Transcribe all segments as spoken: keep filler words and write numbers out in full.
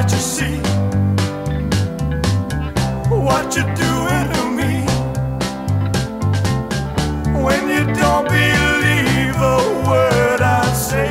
can't you see what you're doing to me? When you don't believe a word I say,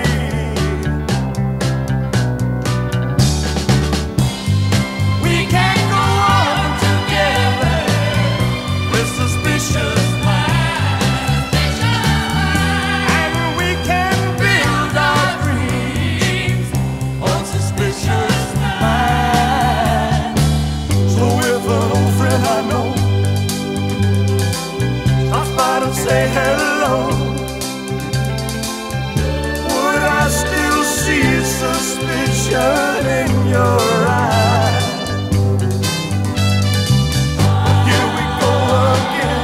we can't go on together with suspicious minds, and we can build our dreams on suspicious minds. So if an old friend I know stops by to say hello, would I still see suspicion in your eyes? But here we go again,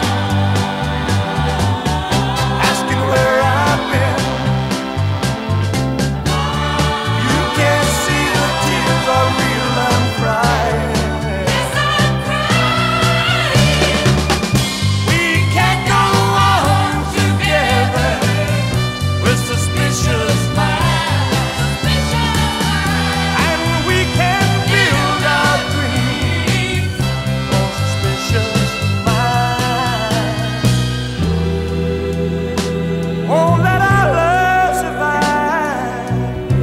asking where I've been. You can't see the tears are real, I'm crying. Yes, I'm crying. We can't go on together with suspicious minds, and we can build our dreams on suspicious minds. Won't let our love survive,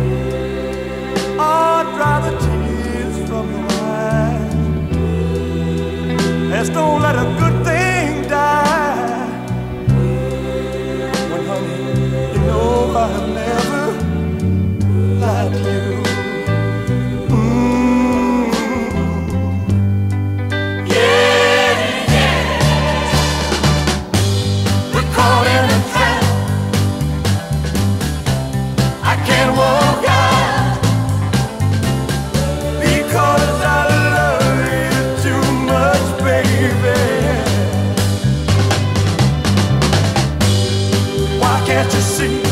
or dry the tears from your eyes. Let's don't let a good thing die. When, honey, you know I've never lied to you. Mm. Yeah, yeah. We're caught in a trap. I can't walk out because I love you too much, baby. Why can't you see